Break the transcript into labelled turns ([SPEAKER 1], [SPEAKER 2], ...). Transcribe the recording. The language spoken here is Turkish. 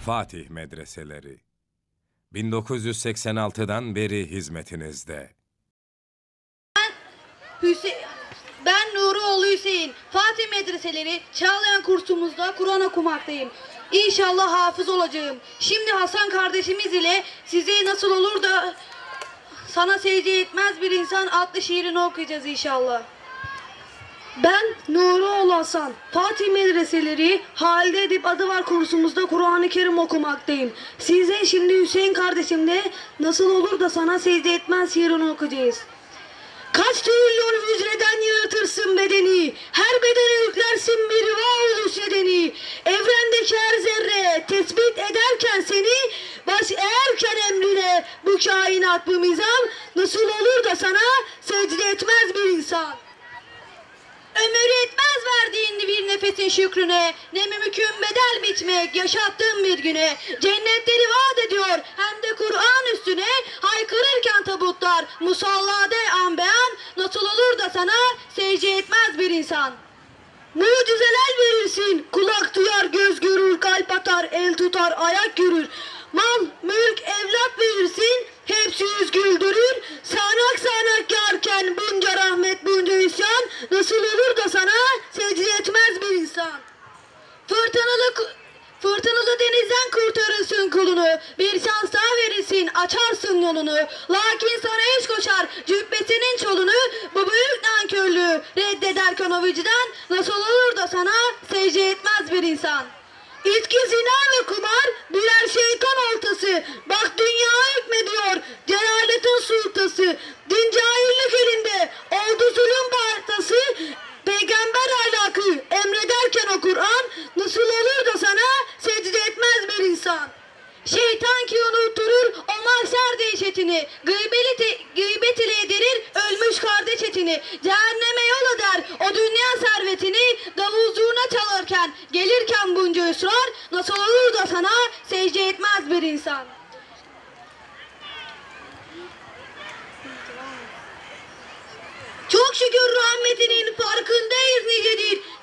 [SPEAKER 1] Fatih Medreseleri 1986'dan beri hizmetinizde.
[SPEAKER 2] Ben Nuroğlu Hüseyin. Fatih Medreseleri Çağlayan kursumuzda Kur'an okumaktayım. İnşallah hafız olacağım. Şimdi Hasan kardeşimiz ile size nasıl olur da sana secde etmez bir insan adlı şiirini okuyacağız inşallah. Ben Nuroğlu Hasan. Fatih Medreseleri Halide Edip adı var kursumuzda Kur'an-ı Kerim okumaktayım. Size şimdi Hüseyin kardeşimle nasıl olur da sana secde etmez şiirini okuyacağız. Kaç trilyon hücreden yaratırsın bedeni, her bedene yüklersin bir varoluş nedeni. Evrendeki her zerre tespit ederken seni, baş eğerken emrine bu kainat bu mizan, nasıl olur da sana secde etmez bir insan. Ömür yetmez verdiğin bir nefesin şükrüne, ne mümkün bedel bitmek yaşattığın bir güne. Cennetleri vaat ediyor hem de Kur'an üstüne, haykırırken tabutlar musallade an beyan, nasıl olur da sana secde etmez bir insan. Mucizeler verirsin, kulak duyar, göz görür, kalp atar, el tutar, ayak yürür. Mal, mülk, evlat verirsin, hepsi yüz güldürür. Sağanak sağanak yarken bunca rahmet, bunca isyan, nasıl olur da sana secde etmez bir insan. Fırtınalı denizden kurtarırsın kulunu, bir şans daha verirsin, açarsın yolunu. Lakin sana eş koşar cübbesinin çolunu, bu büyük nankörlüğü reddederken o vicdan, nasıl olur da sana secde etmez bir insan. İçki, zina ve kumar birer şeytan oltası. Bak dünya hükmediyor celaletin sultası. Din cahillik elinde oldu zulüm baltası. Peygamber ahlakı emrederken o Kur'an, nasıl olur da sana secde etmez bir insan. Şeytan ki unutturur o mahşer dehşetini, gıybet ile yedirir ölmüş kardeş etini. Cehenneme yol eder o dünya servetini, davul zurna çalarken gelirken bunca ısrar, nasıl olur da sana secde etmez bir insan. Çok şükür rahmetinin farkındayız nicedir.